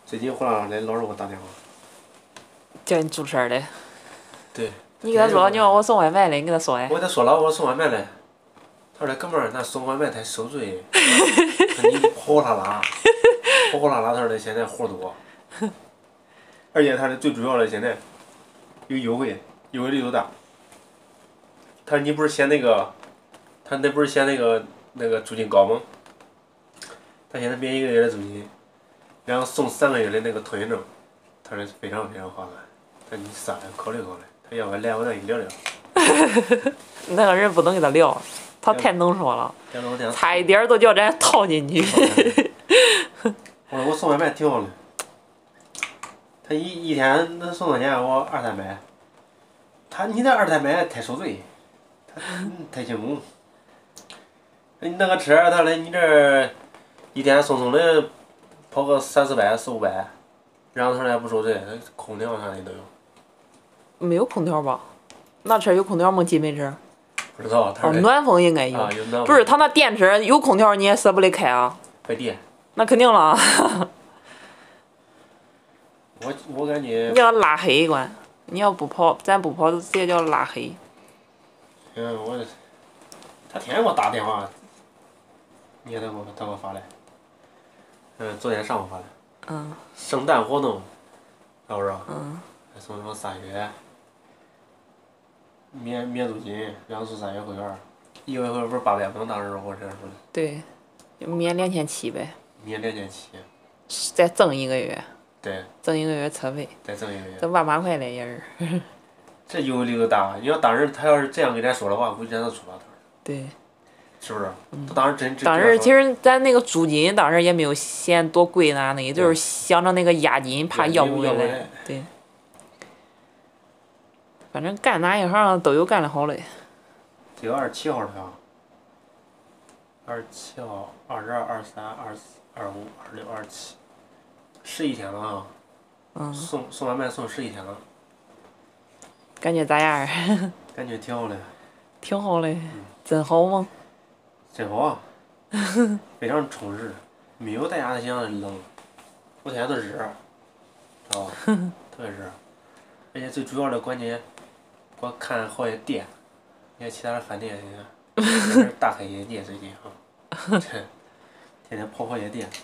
最近胡辣辣的老是给我打电话， 叫你出事儿的。 对。 你给他说，你说我送外卖的，你给他说呀。 我给他说了，我送外卖的。他说：“哥们儿，那送外卖太受罪。你火辣辣，火辣辣。”他说的现在活多，而且他的最主要的现在有优惠，优惠力度大。他说你不是嫌那个，他那不是嫌那个租金高吗？他现在免1个月的租金，然后送3个月的那个通行证，他说非常非常划算。他说你啥呀？考虑考虑。他要不来我那里聊聊。 那个人不能跟他聊，他太能说了，差一点都叫咱套进去。 我说我送外卖挺好的，他一天能送多少钱？我2、300。你这2、300太受罪，太辛苦。你那个车，他说你这一天送的跑个3、400、4、500，然后他说也不受罪，空调啥的都有。 没有空调吧？那车有空调吗？金杯车？ 不知道，他说暖风应该有。 啊，有暖风。 不是，他那电车有空调，你也舍不得开啊。 快电。 那肯定了。 我感觉。 你叫他拉黑管，你要不跑，咱不跑，直接叫拉黑。 他天天给我打电话。你看他给我发的。昨天上午发的。圣诞活动，是不是？还送什么3月。免租金，然后是3月会员，1个月会员不是800吗？当时我这样说的。 对，免2700呗。 免2700。 再赠1个月。 对。 赠1个月车费。 再赠1个月。 这万把块的也是。 这优惠力度大，你要当时他要是这样跟咱说的话，估计咱都出了头。 对。 是不是？他当时真。 当时其实咱那个租金当时也没有嫌多贵那个，就是想着那个押金怕要不回来。对。反正干哪一行都有干得好的。 这个27号的啊。27号、22、23、24、25、26、27，11天了啊。送外卖送11天了。 感觉咋样？ 感觉挺好的。 挺好的。真好吗？ 真好啊。非常充实，没有大家想象的冷，我天天都热，知道吧？特别热，而且最主要的关键。我看好些店，你看其他的饭店，你看，大开眼界最近啊，天天跑好些店。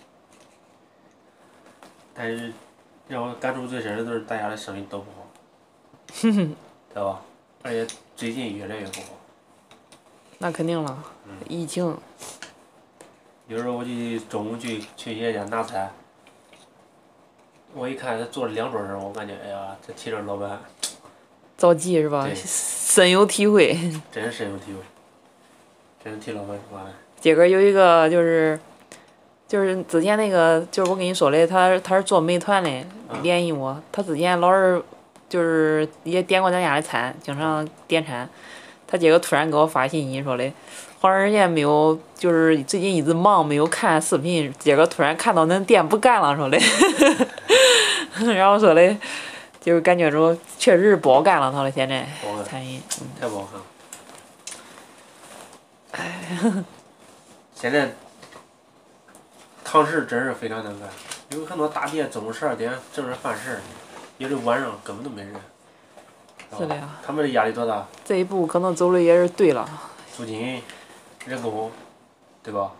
但是让我感触最深的都是大家的生意都不好，知道吧？而且最近越来越不好。 那肯定了，疫情。 有时候我中午去人家家拿餐，我一看他做了2桌时候，我感觉哎呀，这替这老板。 着急是吧？深有体会。 真是深有体会。真是替老板说话的。 这个有一个就是之前那个就是我跟你说的，他是做美团的，联系我。他之前老是就是也点过咱家的餐，经常点餐。他结果突然给我发信息说的，好长时间没有，就是最近一直忙没有看视频，结果突然看到恁店不干了说的。然后说的。就是感觉着确实是不好干了，他说现在餐饮。 太不好看了。现在堂食真是非常难干，有很多大店中午12点正是饭时，有的晚上根本都没人。 是的呀。 他们的压力多大？ 这一步可能走的也是对了。 租金、人工，对吧？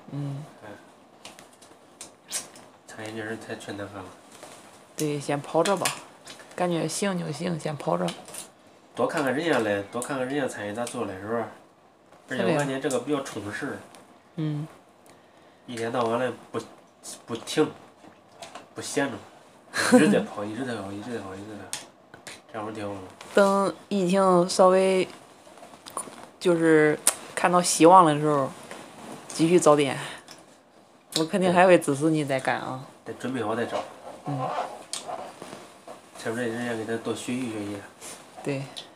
餐饮真是太全难干了。 对，先跑着吧。感觉行就行，先跑着。 多看看人家嘞，多看看人家餐饮咋做嘞，是不是？而且我感觉这个比较充实。一天到晚的不停，不闲着，一直在跑，一直在跑，一直在跑，一直在跑，这样不挺好吗？ 等疫情稍微就是看到希望的时候，继续找店。我肯定还会支持你再干啊。 得准备好再找。是不是人家给他多学习学习？ 对。